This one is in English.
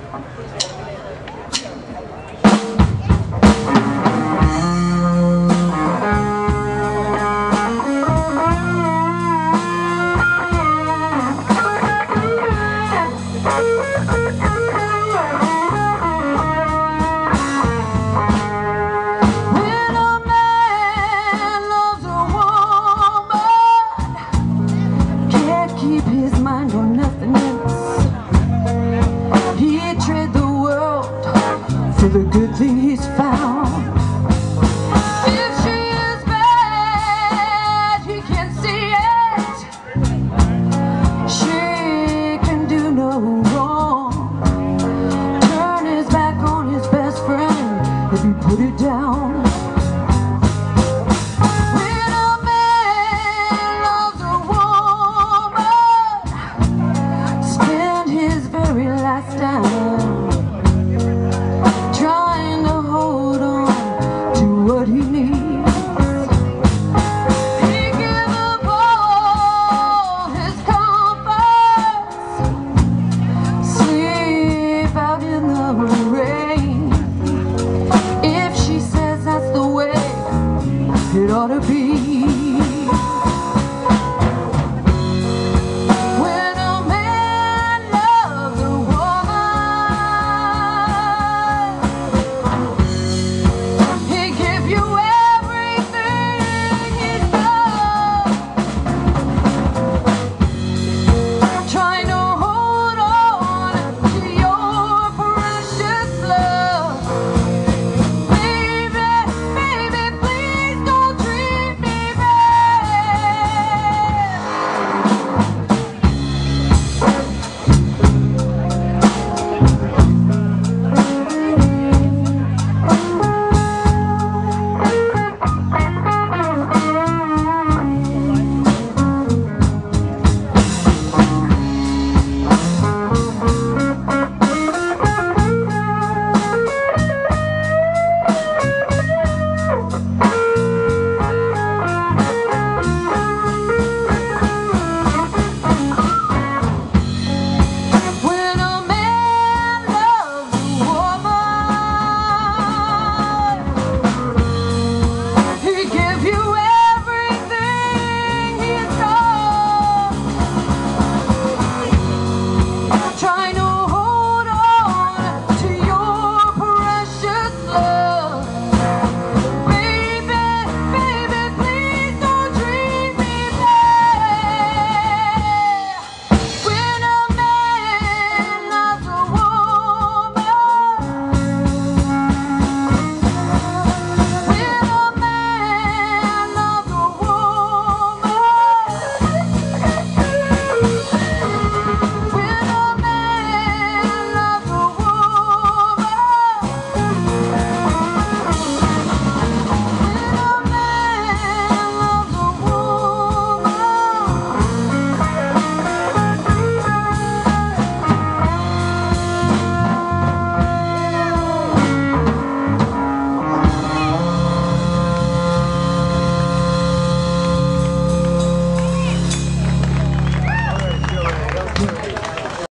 The good thing he's found. If she is bad, he can see it. She can do no wrong. Turn his back on his best friend if he put it down. When a man loves a woman, spend his very last dime